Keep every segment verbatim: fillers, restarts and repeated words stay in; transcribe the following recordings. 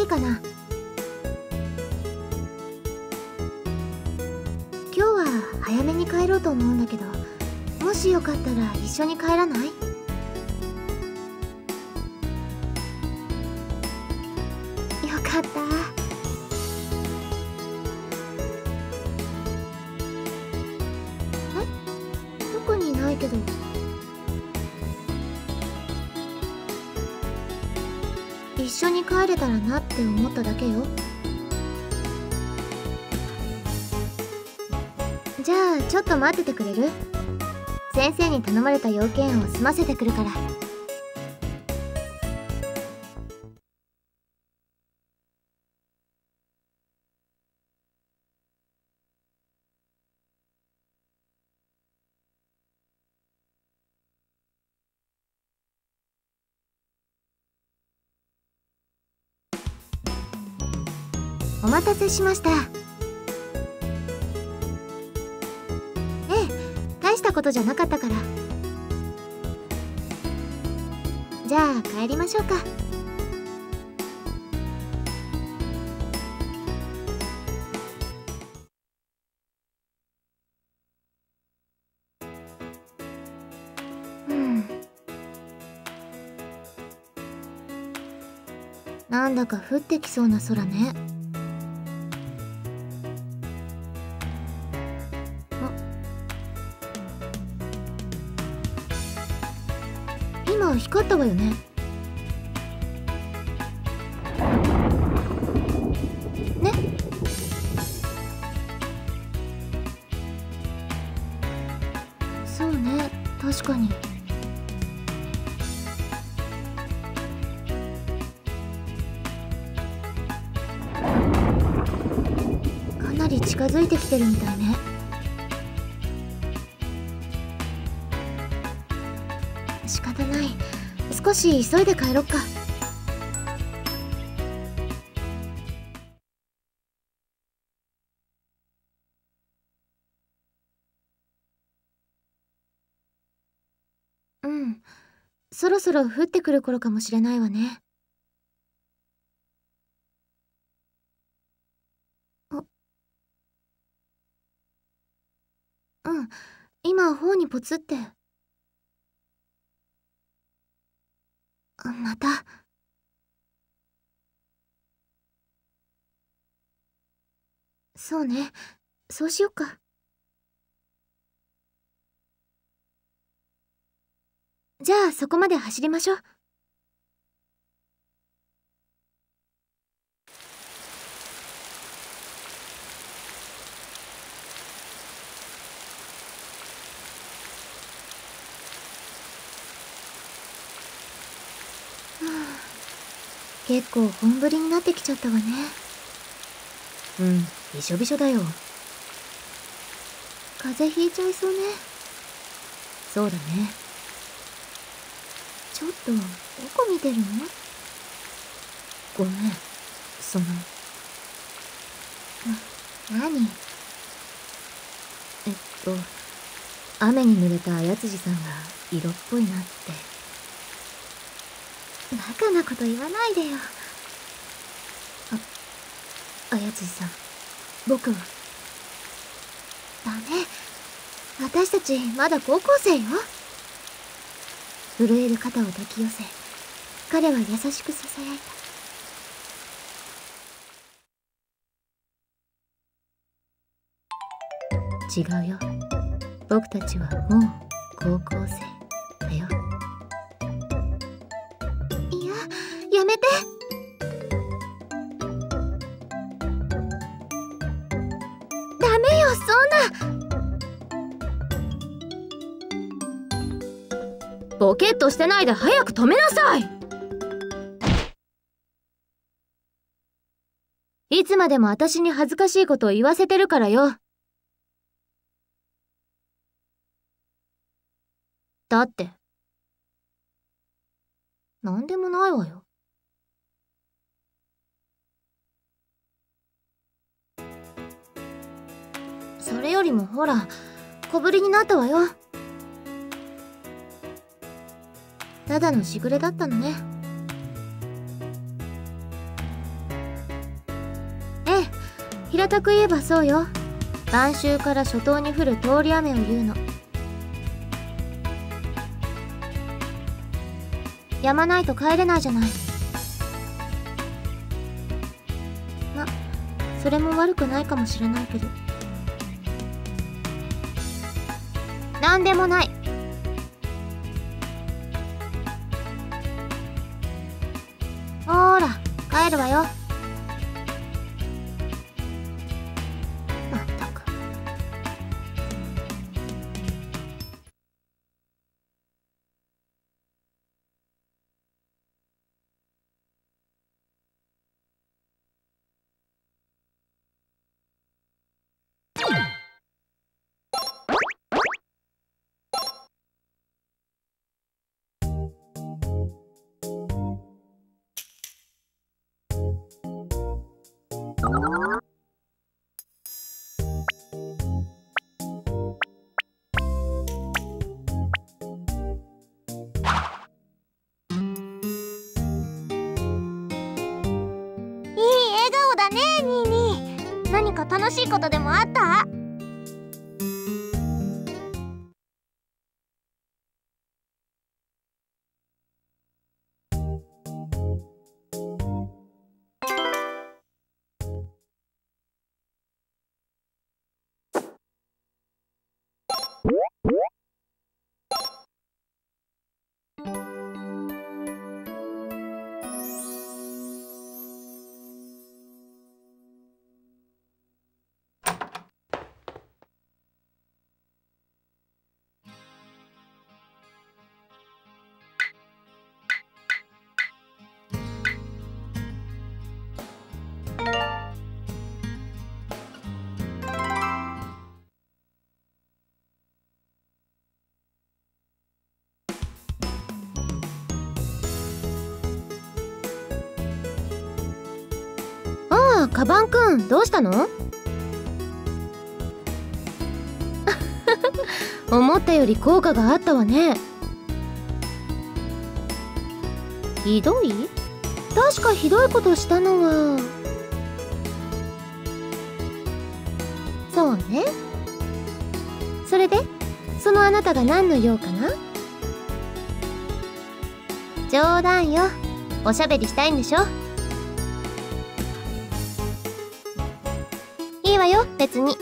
かな。今日は早めに帰ろうと思うんだけど、もしよかったら一緒に帰らない？よかった。え？特にないけど。一緒に帰れたらなって思っただけよ。じゃあちょっと待っててくれる？先生に頼まれた要件を済ませてくるから。お待たせしました。ええ、大したことじゃなかったから。じゃあ帰りましょうか。うん。なんだか降ってきそうな空ね。今光ったわよね。ね。そうね、確かに。かなり近づいてきてるみたいね。仕方ない。少し急いで帰ろっか。うん。そろそろ降ってくる頃かもしれないわね。あ、うん。今頬にポツって。また。そうね。そうしよっか。じゃあそこまで走りましょう。結構本降りになってきちゃったわね。うん、びしょびしょだよ。風邪ひいちゃいそうね。そうだね。ちょっとどこ見てるの？ごめん、その。な、何？えっと雨に濡れた綾辻さんが色っぽいなって。バカなこと言わないでよ。あ、綾辻さん、僕は。ダメ。私たちまだ高校生よ。震える肩を抱き寄せ、彼は優しくささやいた。違うよ。僕たちはもう高校生だよ。いや、やめて。ダメよ、そんな。ボケっとしてないで早く止めなさい。いつまでも私に恥ずかしいことを言わせてるからよ。だってなんでもないわよ。それよりもほら、小ぶりになったわよ。ただのしぐれだったのね。 平たく言えばそうよ。晩秋から初冬に降る通り雨を言うの。やまないと帰れないじゃない。ま、それも悪くないかもしれないけど。なんでもない。ほーら、帰るわよ。まったく。何か楽しいことでもあった？ああ、カバンくん、どうしたの？思ったより効果があったわね。ひどい？確かひどいことしたのは。そうね。それでそのあなたが何の用かな？冗談よ。おしゃべりしたいんでしょ？いいわよ、別に。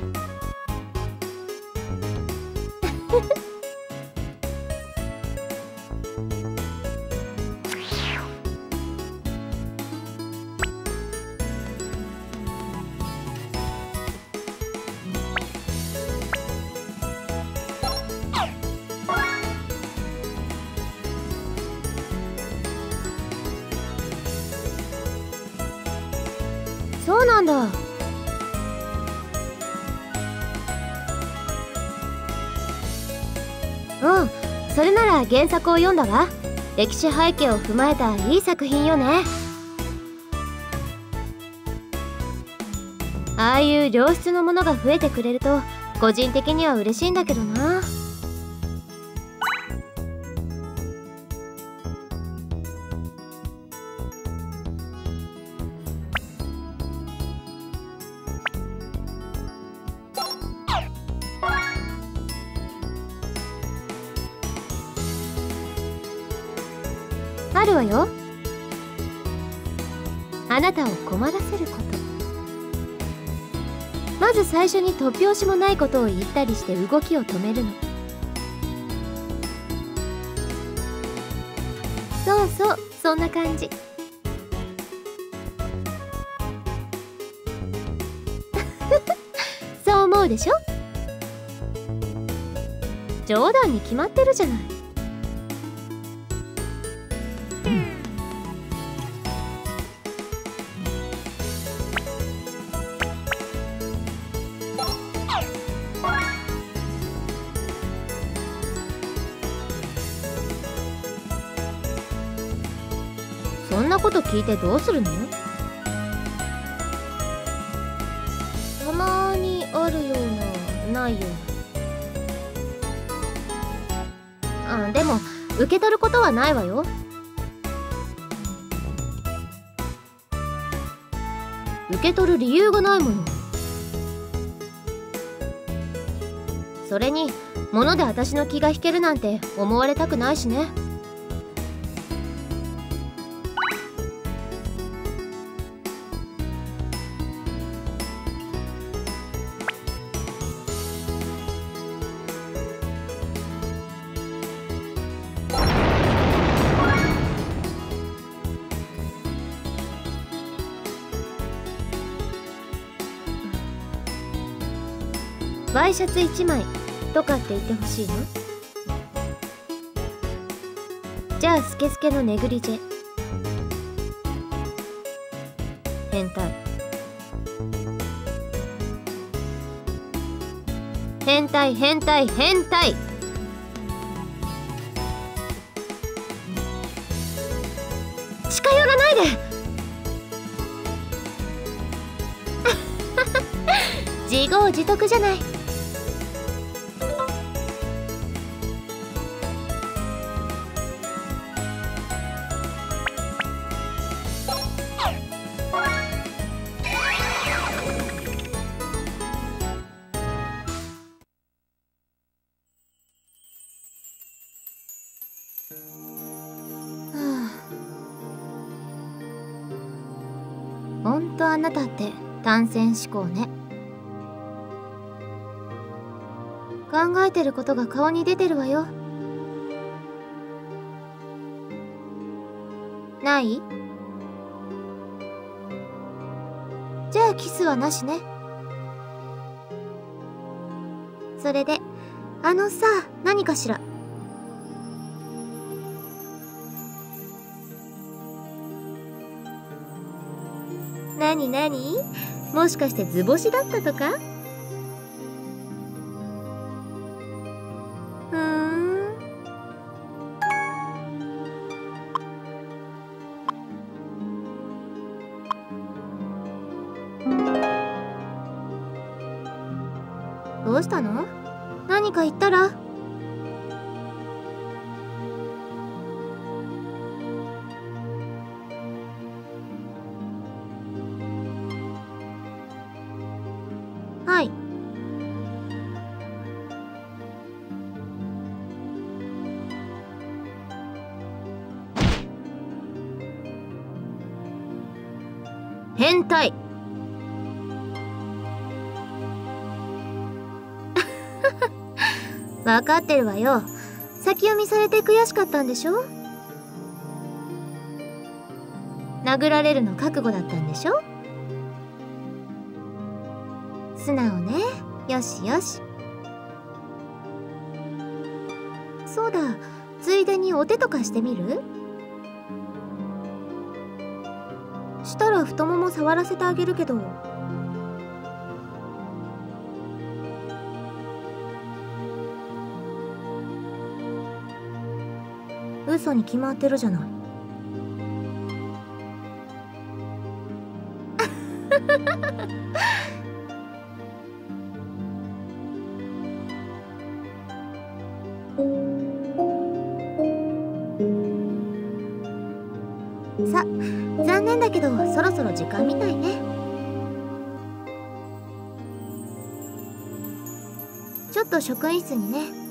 そうなんだ。うん、それなら原作を読んだわ。歴史背景を踏まえたいい作品よね。ああいう良質のものが増えてくれると個人的には嬉しいんだけどな。あるわよ。あなたを困らせること。まず最初に突拍子もないことを言ったりして動きを止めるの。そうそう、そんな感じ。そう思うでしょ？冗談に決まってるじゃない。そんなこと聞いてどうするの？たまにあるような、ないような。あ、でも受け取ることはないわよ。 受け取る理由がないもの。それに物で私の気が引けるなんて思われたくないしね。ワイシャツいちまいとかって言ってほしいの？じゃあスケスケのネグリジェ。変態。変態変態変態。近寄らないで。自業自得じゃない。ほんとあなたって単線思考ね。考えてることが顔に出てるわよ。ない？じゃあキスはなしね。それであのさ、何かしら？なになに？もしかして図星だったとか？ふーん。どうしたの？何か言ったら？はい。変態。分かってるわよ。先読みされて悔しかったんでしょ？殴られるの覚悟だったんでしょ？素直ね。よしよし。そうだ、ついでにお手とかしてみる？したら太もも触らせてあげるけど。嘘に決まってるじゃない。さ、残念だけどそろそろ時間みたいね。ちょっと職員室にね。